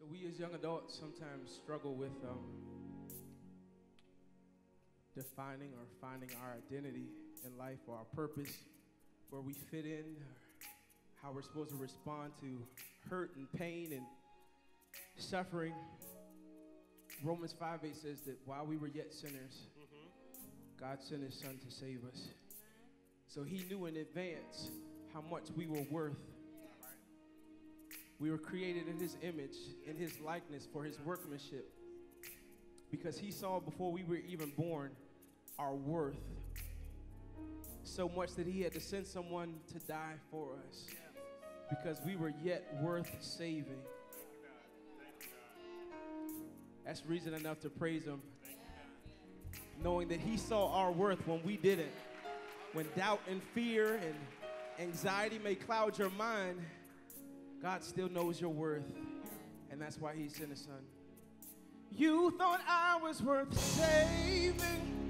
We as young adults sometimes struggle with defining or finding our identity in life or our purpose, where we fit in, how we're supposed to respond to hurt and pain and suffering. Romans 5:8 says that while we were yet sinners, God sent his son to save us. So he knew in advance how much we were worth. We were created in his image, in his likeness, for his workmanship, because he saw before we were even born our worth, so much that he had to send someone to die for us, because we were yet worth saving. That's reason enough to praise him, knowing that he saw our worth when we didn't. When doubt and fear and anxiety may cloud your mind, God still knows your worth, and that's why he sent his son. You thought I was worth saving,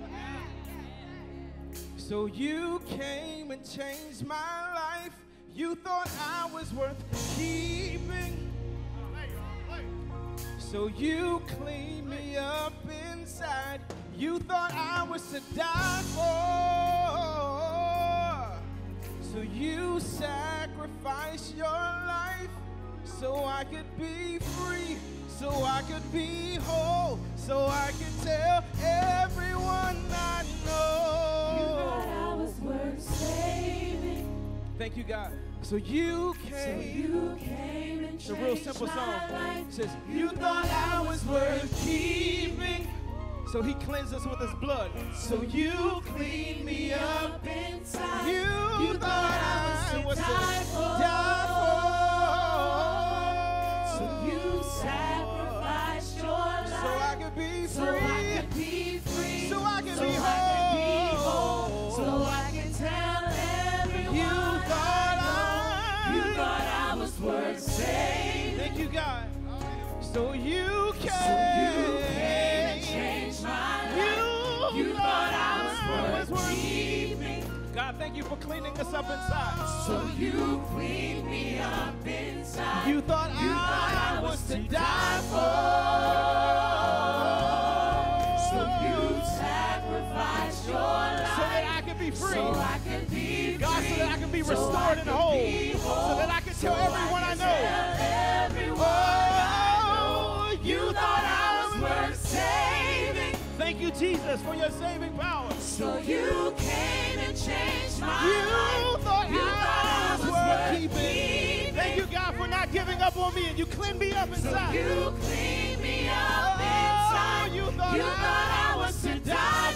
so you came and changed my life. You thought I was worth keeping, so you cleaned me up inside. You thought I was to die for, so you sacrificed your life so I could be free, so I could be whole, so I could tell everyone I know. You thought I was worth saving. Thank you, God. So you came. And It's a real simple song. Life. It says, you thought I was worth keeping, so he cleansed us with his blood. So you cleaned me up inside. You thought I was to die for, so you sacrificed your life, so I could be free, so I could be free, so I could so be I could be whole, whole, so I can tell everyone you thought I was worth saving. Thank you, God. So you came, and changed my life. You thought I was worth keeping. God, thank you for cleaning us up inside. So you cleaned me up inside. You thought I was to die for, so you sacrificed your life, so that I could be free. so I could be God, free, so that I can be so restored I and could whole, be so that I can tell everyone I know. Oh, you thought I was worth saving. Thank you, Jesus, for your saving power. So you came and changed my You life. thought You I was worth keeping. Thank you, God, for not giving up on me, and you cleaned me up inside. So you cleaned me up inside. You thought I was to die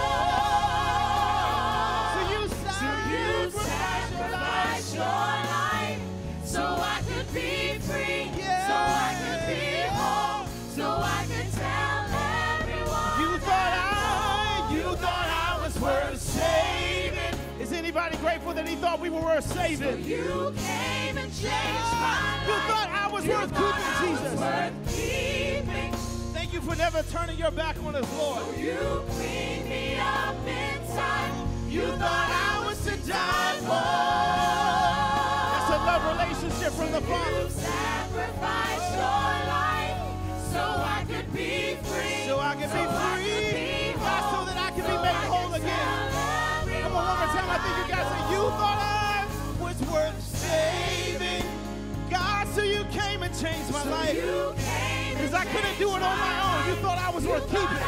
for. So you sacrificed your life so I could be free, so I could be whole, so I could tell everyone. You thought I was worth saving. Is anybody grateful that he thought we were worth saving? So you came and changed my life. You thought I was worth keeping, Jesus. Worth keeping. Thank you for never turning your back on us, Lord. So you cleaned me up inside. You thought I was to die for. That's a love relationship from the Father. You sacrificed your life so I could be free. So I can be free. God, so that I can be made whole again. Come on, one more time. I think you guys say, you thought I was worth saving. God, so you came and changed my life. Because I couldn't do it on my own. You thought I was worth keeping.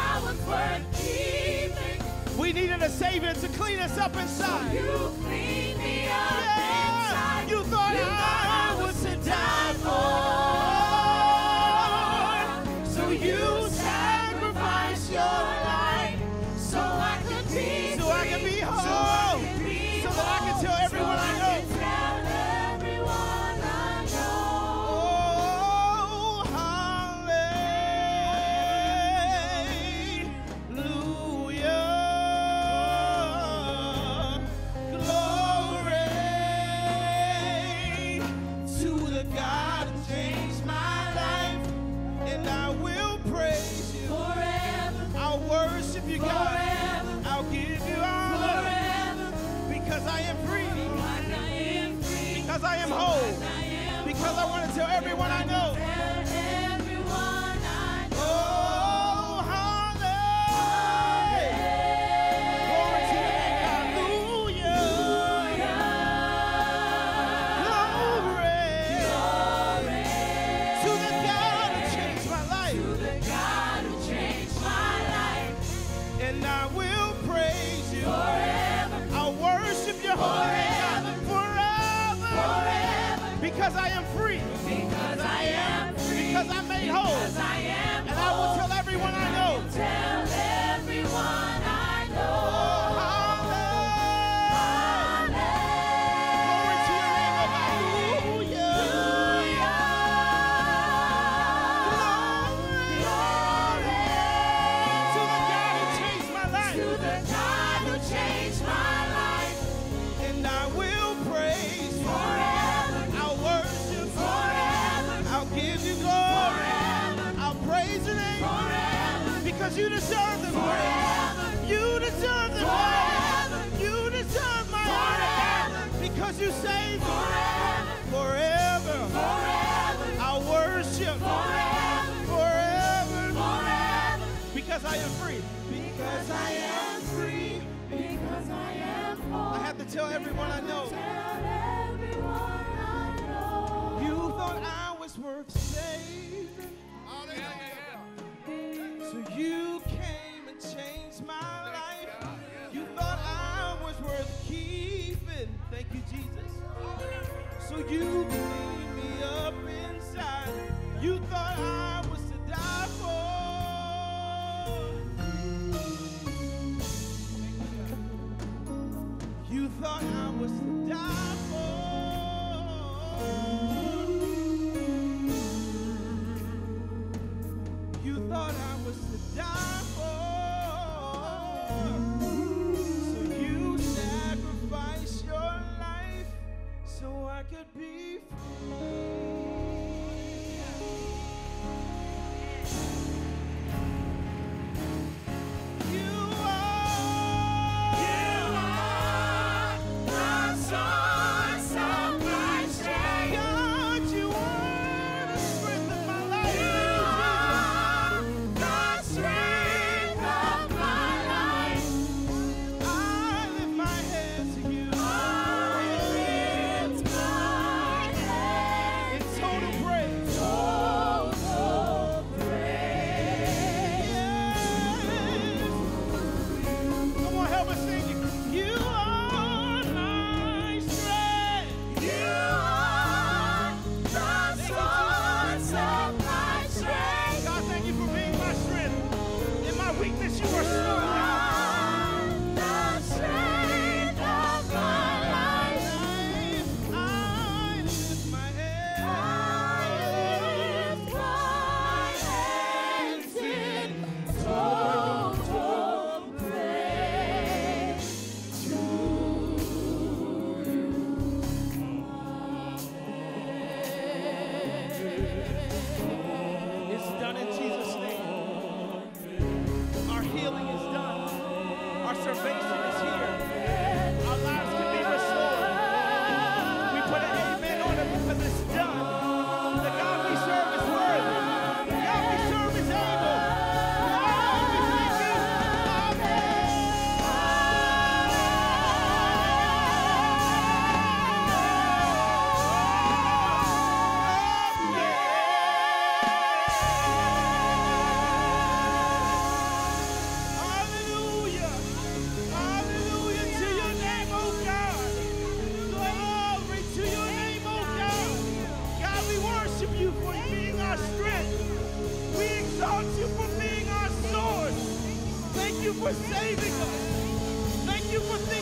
We needed a Savior to clean us up inside. You cleaned me up inside. You thought I was to die for. So you sacrificed your life so I could be so I can be whole, so that I can tell everyone I know. Oh, hallelujah, glory to the God who changed my life, and I will praise you forever. I'll worship you, God. Forever. I'll give you honor Forever. because I am free, I am free. because I am whole, I am because I want to tell everyone I know. Tell Because you deserve the praise. You deserve the praise. You deserve my honor. Because you saved me. Forever. I worship. Forever. Because I am free. Because I am free. Because I am whole. I have to tell everyone I know. Tell everyone I know. You thought I was worth saving. So you came and changed my life. You thought I was worth keeping. Thank you, Jesus. So you cleaned me up inside. You thought I was to die for. You thought I was to die for. You thought I was to die for. So you sacrificed your life so I could be free. For saving us. Thank you for